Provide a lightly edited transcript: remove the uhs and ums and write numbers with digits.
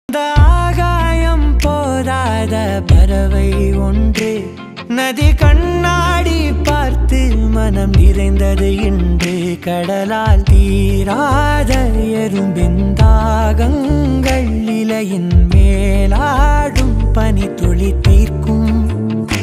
ஆகாயம் போராத பறவை ஒன்று நதி கண்ணாடி பார்த்து மனம் நிறைந்தது இன்று கடலால் தீராத எறும்பின் தாகங்கள் இலையின் மேலாடும் பனி துளி தீர்க்கும்